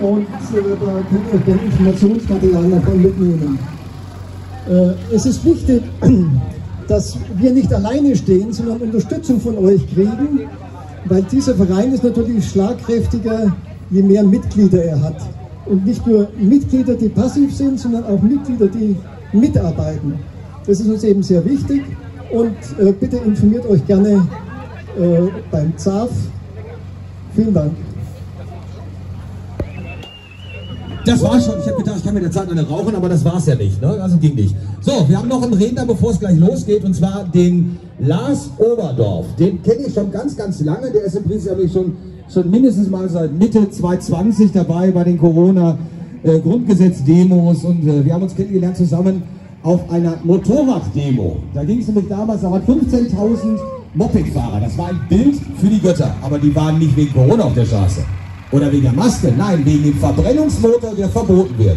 und da könnt ihr gerne Informationsmaterial davon mitnehmen. Es ist wichtig, dass wir nicht alleine stehen, sondern Unterstützung von euch kriegen, weil dieser Verein ist natürlich schlagkräftiger, je mehr Mitglieder er hat. Und nicht nur Mitglieder, die passiv sind, sondern auch Mitglieder, die mitarbeiten. Das ist uns eben sehr wichtig und bitte informiert euch gerne beim ZAF. Vielen Dank. Das war's schon. Ich habe gedacht, ich kann mit der Zeit eine rauchen, aber das war's ja nicht. Ne? Also ging nicht. So, wir haben noch einen Redner, bevor es gleich losgeht, und zwar den Lars Oberdorf. Den kenne ich schon ganz, ganz lange. Der ist im Prinzip schon mindestens mal seit Mitte 2020 dabei bei den Corona-Grundgesetz-Demos und wir haben uns kennengelernt zusammen auf einer Motorraddemo. Da ging es nämlich damals, da waren 15.000 Mopedfahrer. Das war ein Bild für die Götter, aber die waren nicht wegen Corona auf der Straße. Oder wegen der Maske, nein, wegen dem Verbrennungsmotor, der verboten wird.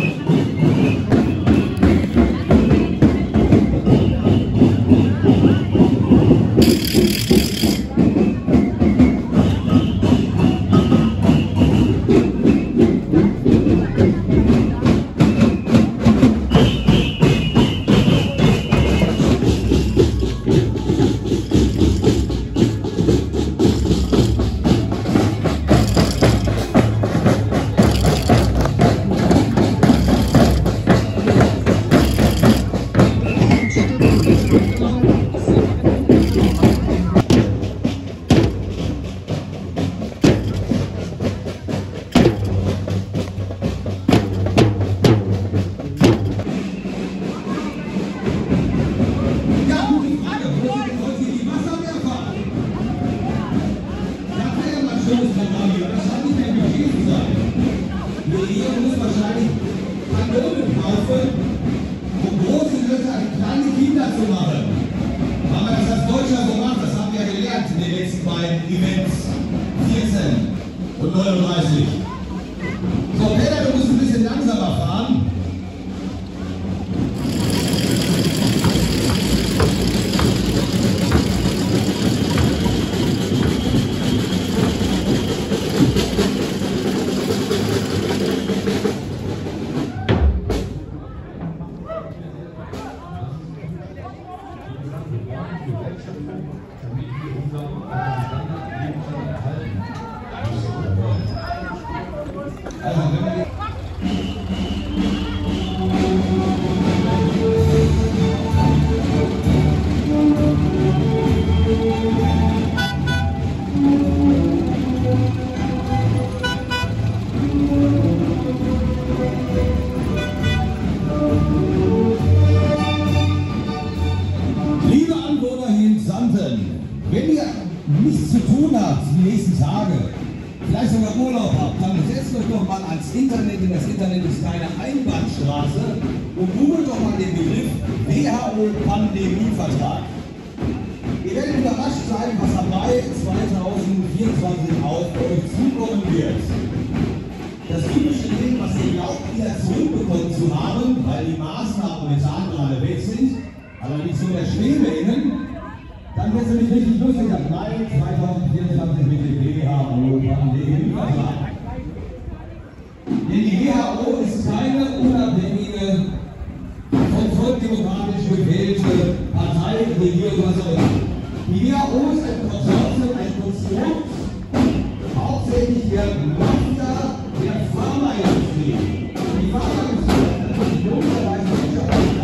Und 39. So, Peter, du musst ein bisschen langsamer fahren. Wenn ihr nichts zu tun habt die nächsten Tage, vielleicht sogar Urlaub habt, dann setzt euch doch mal ans Internet, denn das Internet ist keine Einbahnstraße, und googelt doch mal den Begriff WHO-Pandemievertrag. Ihr werdet überrascht sein, was dabei 2024 auf euch zukommen wird. Das typische Ding, was ihr glaubt, wieder zurückbekommen zu haben, weil die Maßnahmen momentan gerade weg sind, allerdings nur der Schwebeinnen, dann wird es nämlich richtig durchgegangen. Mai 2024 mit dem WHO-Pandemievertrag. Denn die WHO ist keine unabhängige, vom Volk demokratisch gewählte Partei, Regierung, was auch immer. Die WHO ist ein Konsortium, ein Konstrukt, hauptsächlich der Mafia der Pharmaindustrie. Die Pharmaindustrie hat natürlich logischerweise Wirtschaft.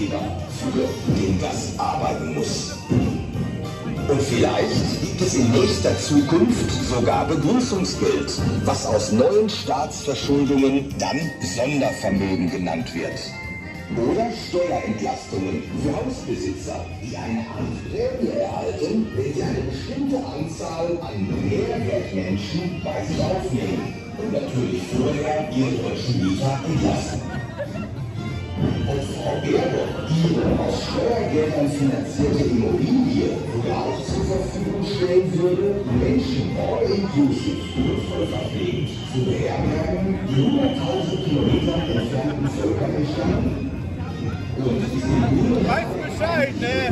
Arbeitgeber, für den das arbeiten muss. Und vielleicht gibt es in nächster Zukunft sogar Begrüßungsgeld, was aus neuen Staatsverschuldungen dann Sondervermögen genannt wird. Oder Steuerentlastungen für Hausbesitzer, die eine Art Prämie erhalten, wenn sie eine bestimmte Anzahl an Mehrwertmenschen bei sich aufnehmen und natürlich vorher ihre deutschen Mieter entlassen. Und Frau Baerbock, die aus Steuergeldern finanzierte Immobilie sogar auch zur Verfügung stellen würde, Menschen all-inclusive notfallverpflegend zu beherbergen, die 100.000 Kilometer entfernten Völkern entstammen. Und diese Weiß Bescheid, ne?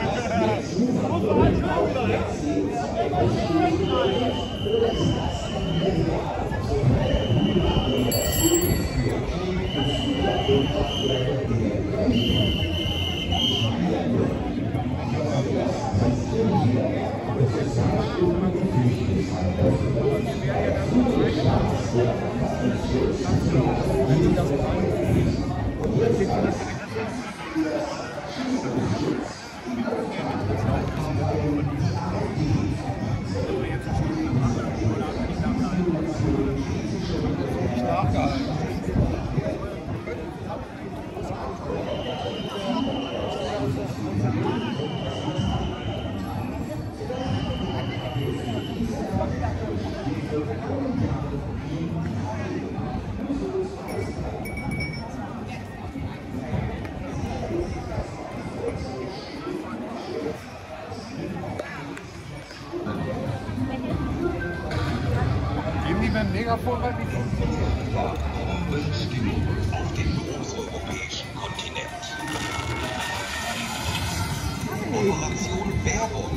Geben die beim Megafon bei Stimmung auf dem großeuropäischen Kontinent. Operation Werbung.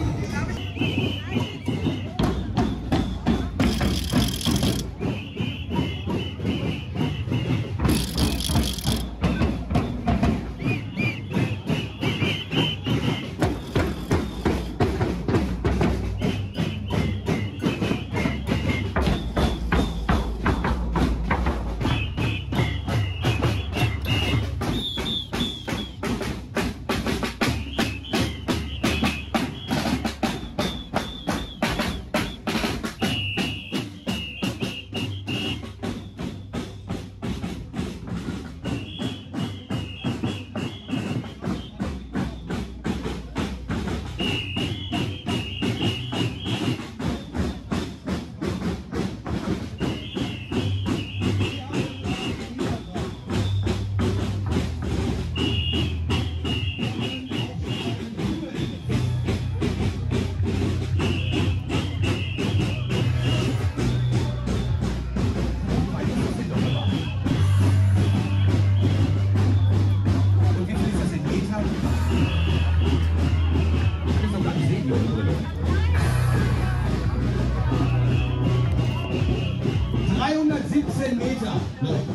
Meter.